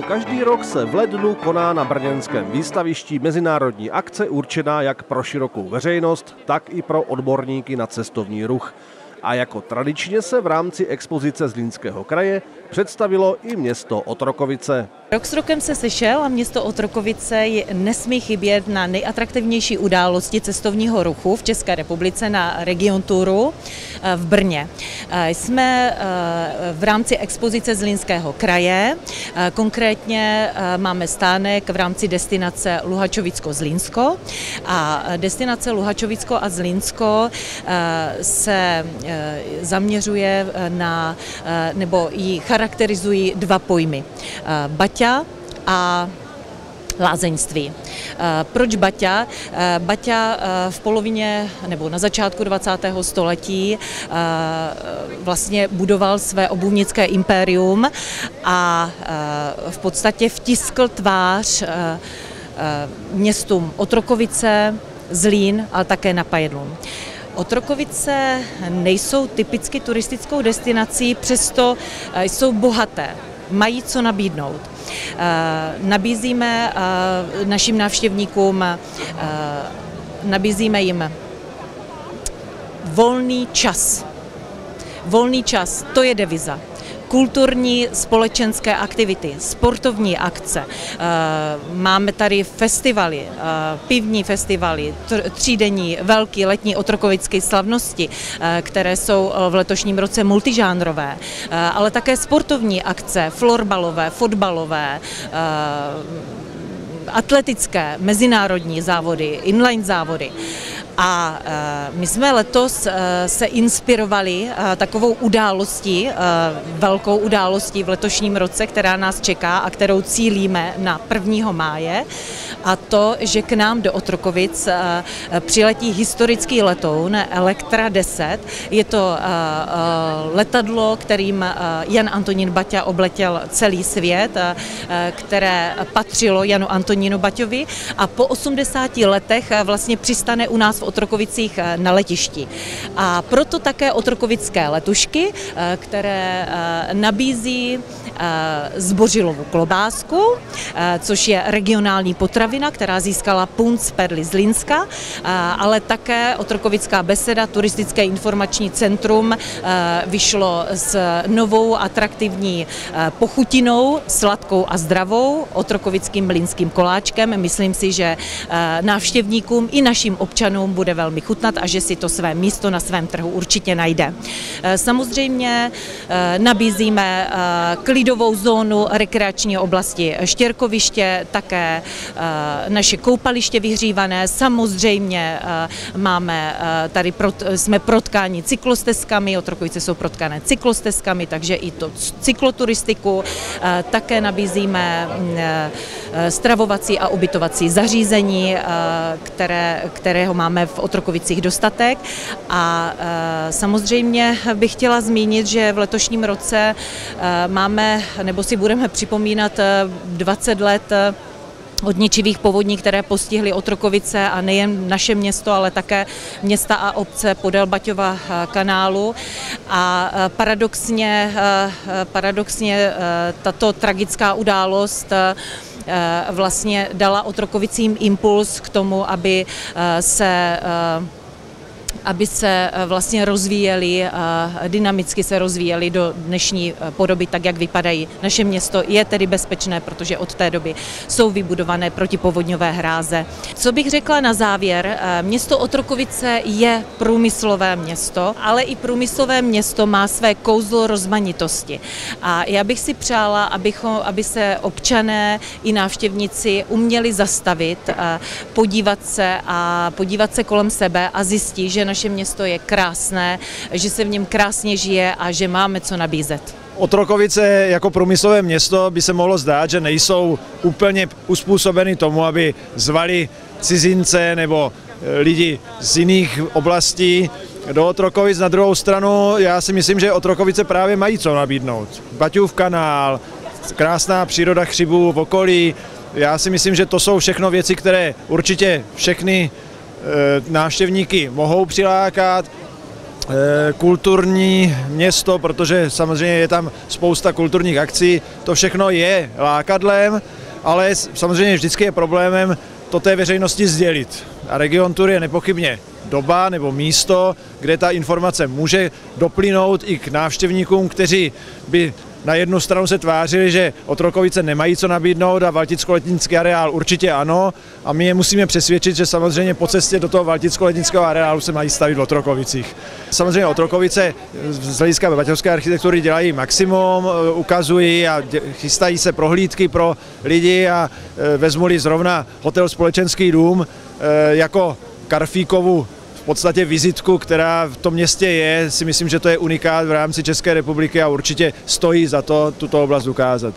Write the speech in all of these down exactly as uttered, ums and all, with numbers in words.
Každý rok se v lednu koná na brněnském výstavišti mezinárodní akce určená jak pro širokou veřejnost, tak i pro odborníky na cestovní ruch. A jako tradičně se v rámci expozice Zlínského kraje představilo i město Otrokovice. Rok s rokem se sešel a město Otrokovice nesmí chybět na nejatraktivnější události cestovního ruchu v České republice na Region Touru v Brně. Jsme v rámci expozice Zlínského kraje, konkrétně máme stánek v rámci destinace Luhačovicko-Zlínsko a destinace Luhačovicko a Zlínsko se zaměřuje na, nebo ji charakterizují dva pojmy. Baťa a lázeňství. Proč baťa? Baťa v polovině nebo na začátku dvacátého století vlastně budoval své obuvnické impérium a v podstatě vtiskl tvář městům Otrokovice, Zlín, ale také Napajedlům. Otrokovice nejsou typicky turistickou destinací, přesto jsou bohaté, mají co nabídnout. Nabízíme našim návštěvníkům, nabízíme jim volný čas. Volný čas, to je deviza. Kulturní, společenské aktivity, sportovní akce. Máme tady festivaly, pivní festivaly, třídenní, velký letní otrokovické slavnosti, které jsou v letošním roce multižánrové, ale také sportovní akce, florbalové, fotbalové, atletické, mezinárodní závody, inline závody. A my jsme letos se inspirovali takovou událostí, velkou událostí v letošním roce, která nás čeká a kterou cílíme na prvního máje, a to, že k nám do Otrokovic přiletí historický letoun Elektra deset. Je to letadlo, kterým Jan Antonín Baťa obletěl celý svět, které patřilo Janu Antonínu Baťovi, a po osmdesáti letech vlastně přistane u nás v Otrokovicích na letišti. A proto také otrokovické letušky, které nabízí zbořilovou klobásku, což je regionální potravina, která získala punc z perly Zlínska, ale také Otrokovická beseda, turistické informační centrum, vyšlo s novou atraktivní pochutinou, sladkou a zdravou, otrokovickým mlýnským koláčkem. Myslím si, že návštěvníkům i našim občanům bude velmi chutnat a že si to své místo na svém trhu určitě najde. Samozřejmě nabízíme klidovou zónu rekreační oblasti Štěrkoviště, také naše koupaliště vyhřívané. Samozřejmě máme tady, jsme protkáni cyklostezkami, Otrokovice jsou protkané cyklostezkami, takže i to cykloturistiku. Také nabízíme stravovací a ubytovací zařízení, které, kterého máme v Otrokovicích dostatek. A samozřejmě bych chtěla zmínit, že v letošním roce máme, nebo si budeme připomínat dvacet let od ničivých povodní, které postihly Otrokovice a nejen naše město, ale také města a obce podél Baťova kanálu. A paradoxně, paradoxně tato tragická událost vlastně dala Otrokovicím impuls k tomu, aby se aby se vlastně rozvíjeli, dynamicky se rozvíjeli do dnešní podoby, tak jak vypadají. Naše město je tedy bezpečné, protože od té doby jsou vybudované protipovodňové hráze. Co bych řekla na závěr, město Otrokovice je průmyslové město, ale i průmyslové město má své kouzlo rozmanitosti. A já bych si přála, abychom, aby se občané i návštěvníci uměli zastavit, podívat se a podívat se kolem sebe a zjistit, že naše město je krásné, že se v něm krásně žije a že máme co nabízet. Otrokovice jako průmyslové město by se mohlo zdát, že nejsou úplně uspůsobeny tomu, aby zvali cizince nebo lidi z jiných oblastí do Otrokovic. Na druhou stranu já si myslím, že Otrokovice právě mají co nabídnout. Baťův kanál, krásná příroda Chřibů v okolí. Já si myslím, že to jsou všechno věci, které určitě všechny návštěvníky mohou přilákat. kulturní město, protože samozřejmě je tam spousta kulturních akcí, to všechno je lákadlem, ale samozřejmě vždycky je problémem to té veřejnosti sdělit. A Region Tour je nepochybně doba nebo místo, kde ta informace může doplynout i k návštěvníkům, kteří by na jednu stranu se tvářili, že Otrokovice nemají co nabídnout a Valticko-letnický areál určitě ano. A my je musíme přesvědčit, že samozřejmě po cestě do toho Valticko-letnického areálu se mají stavit v Otrokovicích. Samozřejmě Otrokovice z hlediska obyvatelské architektury dělají maximum, ukazují a chystají se prohlídky pro lidi a vezmu-li zrovna hotel Společenský dům jako Karfíkovu v podstatě vizitku, která v tom městě je, si myslím, že to je unikát v rámci České republiky a určitě stojí za to tuto oblast ukázat.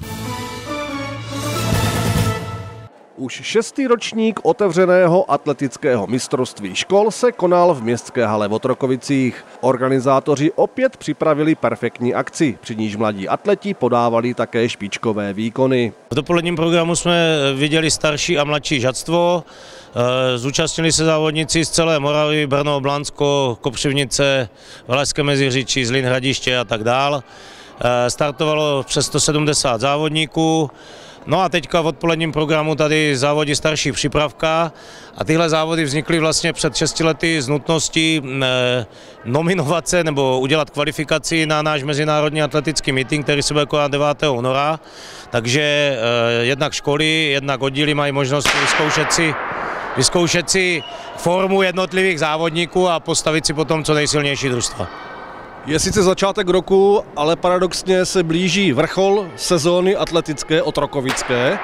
Už šestý ročník otevřeného atletického mistrovství škol se konal v městské hale v Otrokovicích. Organizátoři opět připravili perfektní akci, při níž mladí atleti podávali také špičkové výkony. V dopoledním programu jsme viděli starší a mladší žadstvo. Zúčastnili se závodníci z celé Moravy, Brno, Blansko, Kopřivnice, Valašské Meziříčí, Zlín, Hradiště a tak dál. Startovalo přes sto sedmdesát závodníků. No a teďka v odpoledním programu tady závodí starší přípravka a tyhle závody vznikly vlastně před šesti lety z nutností nominovat se nebo udělat kvalifikaci na náš mezinárodní atletický meeting, který se bude konat devátého února. Takže jednak školy, jednak oddíly mají možnost vyzkoušet si, vyzkoušet si formu jednotlivých závodníků a postavit si potom co nejsilnější družstva. Je sice začátek roku, ale paradoxně se blíží vrchol sezóny atletické otrokovické.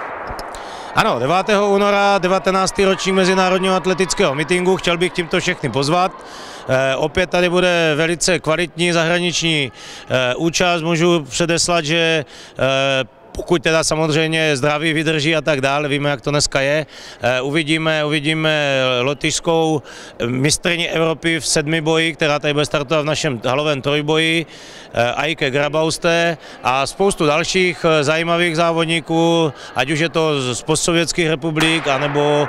Ano, devátého února, devatenáctý ročník mezinárodního atletického meetingu, chtěl bych tímto všechny pozvat. E, opět tady bude velice kvalitní zahraniční e, účast, můžu předeslat, že e, pokud teda samozřejmě zdraví vydrží a tak dále, víme, jak to dneska je. Uvidíme, uvidíme lotyšskou mistryni Evropy v sedmiboji, která tady bude startovat v našem halovém trojboji, Ajke Grabauste a spoustu dalších zajímavých závodníků, ať už je to z postsovětských republik, anebo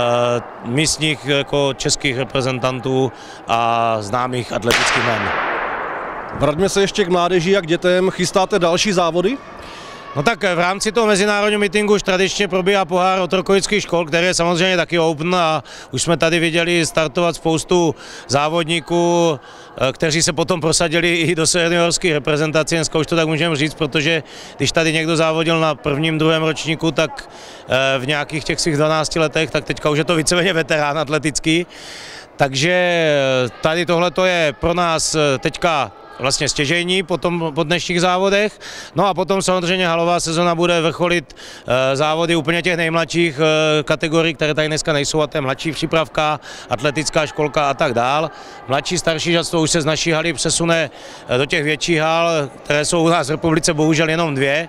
místních jako českých reprezentantů a známých atletických jmen. Vraťme se ještě k mládeži a k dětem. Chystáte další závody? No tak v rámci toho mezinárodního meetingu už tradičně probíhá pohár otrokovických škol, který je samozřejmě taky open a už jsme tady viděli startovat spoustu závodníků, kteří se potom prosadili i do seniorských reprezentací. Dneska už to tak můžeme říct, protože když tady někdo závodil na prvním, druhém ročníku, tak v nějakých těch svých dvanácti letech, tak teďka už je to víceméně veterán atletický. Takže tady tohleto je pro nás teďka vlastně stěžejní po, tom, po dnešních závodech. No a potom samozřejmě halová sezona bude vrcholit e, závody úplně těch nejmladších e, kategorií, které tady dneska nejsou, a to je mladší přípravka, atletická školka a tak dál. Mladší, starší žadstvo už se z naší haly přesune do těch větších hal, které jsou u nás v republice bohužel jenom dvě.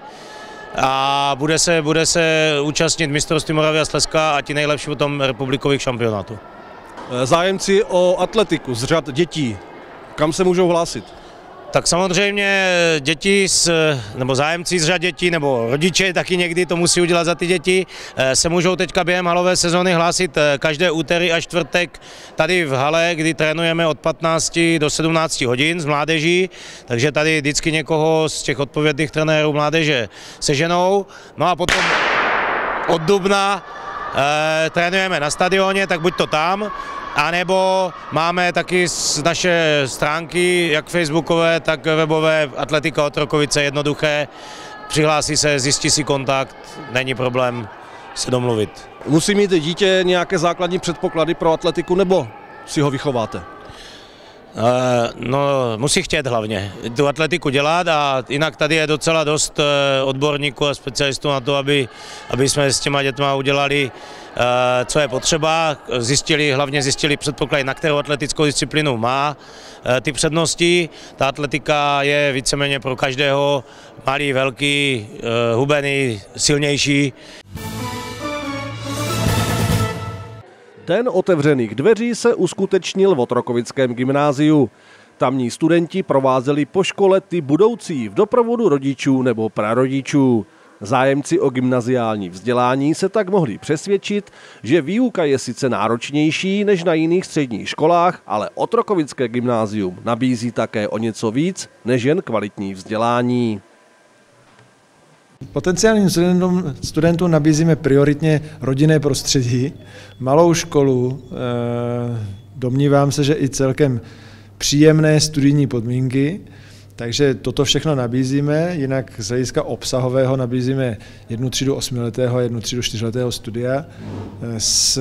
A bude se, bude se účastnit mistrovství Moravy a Slezska a ti nejlepší potom republikových šampionátů. Zájemci o atletiku z řad dětí, kam se můžou hlásit? Tak samozřejmě děti, z, nebo zájemci z řad dětí, nebo rodiče taky někdy to musí udělat za ty děti, se můžou teďka během halové sezóny hlásit každé úterý a čtvrtek tady v hale, kdy trénujeme od patnácti do sedmnácti hodin s mládeží, takže tady vždycky někoho z těch odpovědných trenérů mládeže seženou. No a potom od dubna eh, trénujeme na stadioně, tak buď to tam, a nebo máme taky z naše stránky, jak facebookové, tak webové, Atletika Otrokovice, jednoduché. Přihlásí se, zjistí si kontakt, není problém se domluvit. Musí mít dítě nějaké základní předpoklady pro atletiku, nebo si ho vychováte? No, musí chtět hlavně tu atletiku dělat a jinak tady je docela dost odborníků a specialistů na to, aby, aby jsme s těma dětma udělali, co je potřeba, zjistili, hlavně zjistili předpoklady, na kterou atletickou disciplínu má ty přednosti. Ta atletika je víceméně pro každého, malý, velký, hubený, silnější. Den otevřených dveří se uskutečnil v Otrokovickém gymnáziu. Tamní studenti provázeli po škole ty budoucí v doprovodu rodičů nebo prarodičů. Zájemci o gymnaziální vzdělání se tak mohli přesvědčit, že výuka je sice náročnější než na jiných středních školách, ale Otrokovické gymnázium nabízí také o něco víc než jen kvalitní vzdělání. Potenciálním studentům, studentům nabízíme prioritně rodinné prostředí, malou školu, domnívám se, že i celkem příjemné studijní podmínky, takže toto všechno nabízíme, jinak z hlediska obsahového nabízíme jednu třídu osmiletého a jednu třídu čtyřletého studia s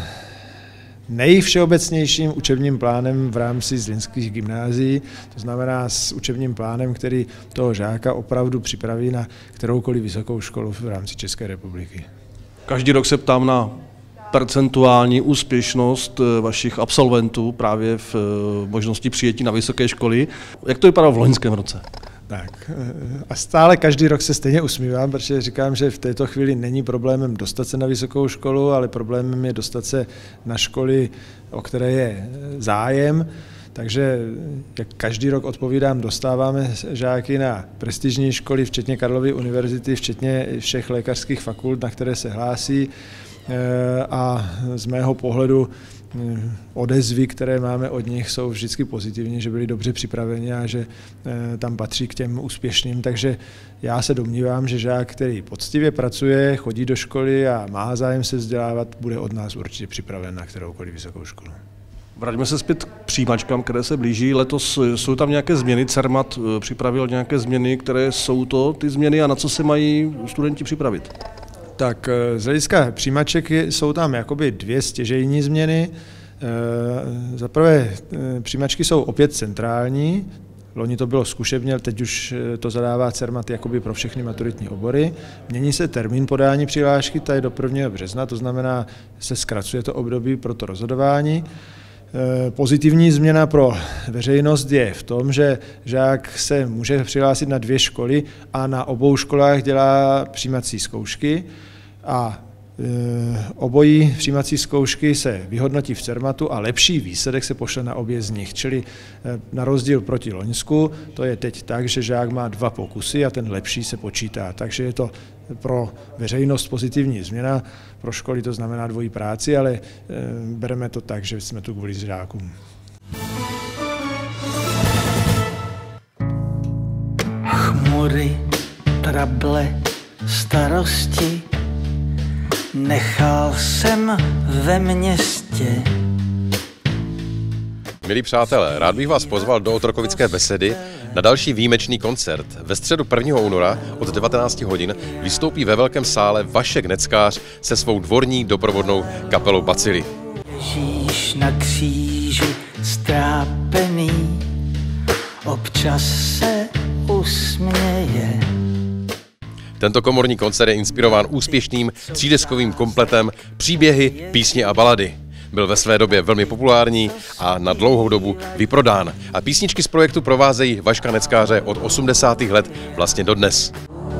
nejvšeobecnějším učebním plánem v rámci zlínských gymnázií, to znamená s učebním plánem, který toho žáka opravdu připraví na kteroukoliv vysokou školu v rámci České republiky. Každý rok se ptám na percentuální úspěšnost vašich absolventů právě v možnosti přijetí na vysoké školy. Jak to vypadalo v loňském roce? Tak a stále každý rok se stejně usmívám, protože říkám, že v této chvíli není problémem dostat se na vysokou školu, ale problémem je dostat se na školy, o které je zájem. Takže jak každý rok odpovídám, dostáváme žáky na prestižní školy, včetně Karlovy univerzity, včetně všech lékařských fakult, na které se hlásí. A z mého pohledu odezvy, které máme od nich, jsou vždycky pozitivní, že byli dobře připraveni a že tam patří k těm úspěšným. Takže já se domnívám, že žák, který poctivě pracuje, chodí do školy a má zájem se vzdělávat, bude od nás určitě připraven na kteroukoliv vysokou školu. Vraťme se zpět k přijímačkám, které se blíží. Letos jsou tam nějaké změny, Cermat připravil nějaké změny, které jsou to ty změny a na co se mají studenti připravit? Tak z hlediska přijímaček jsou tam jakoby dvě stěžejní změny. Za prvé, přijímačky jsou opět centrální. Loni to bylo zkušebně, teď už to zadává Cermat jakoby pro všechny maturitní obory. Mění se termín podání přihlášky, to je do prvního března, to znamená, se zkracuje to období pro to rozhodování. Pozitivní změna pro veřejnost je v tom, že žák se může přihlásit na dvě školy a na obou školách dělá přijímací zkoušky a obojí přijímací zkoušky se vyhodnotí v Cermatu a lepší výsledek se pošle na obě z nich. Čili na rozdíl proti loňsku, to je teď tak, že žák má dva pokusy a ten lepší se počítá. Takže je to pro veřejnost pozitivní změna, pro školy to znamená dvojí práci, ale bereme to tak, že jsme tu kvůli žákům. Chmury, trable, starosti nechal jsem ve městě. Milí přátelé, rád bych vás pozval do Otrokovické besedy na další výjimečný koncert. Ve středu prvního února od devatenácti hodin vystoupí ve velkém sále Vašek Neckář se svou dvorní doprovodnou kapelou Bacily. Ježíš na kříži strápený, občas se usměje. Tento komorní koncert je inspirován úspěšným třídeskovým kompletem Příběhy, písně a balady. Byl ve své době velmi populární a na dlouhou dobu vyprodán. A písničky z projektu provázejí Vaška Neckáře od osmdesátých let vlastně dodnes.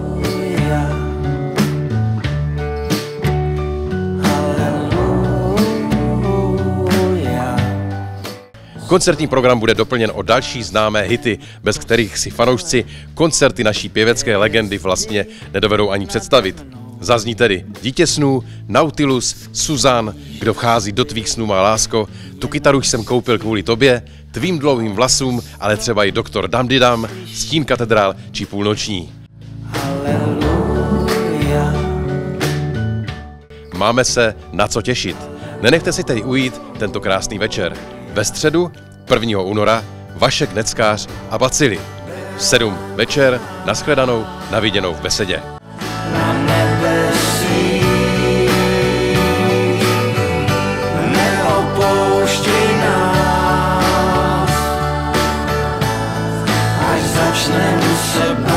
Koncertní program bude doplněn o další známé hity, bez kterých si fanoušci koncerty naší pěvecké legendy vlastně nedovedou ani představit. Zazní tedy Dítě snů, Nautilus, Suzanne, Kdo vchází do tvých snů má lásko, Tu kytaru jsem koupil kvůli tobě, Tvým dlouhým vlasům, ale třeba i Doktor Damdidam, Stín katedrál či Půlnoční. Haleluja. Máme se na co těšit. Nenechte si tedy ujít tento krásný večer. Ve středu prvního února Vašek Neckář a Bacily. V sedm večer, nashledanou, naviděnou v besedě. Na nebesích neopouštěj nás, až začneme se bát.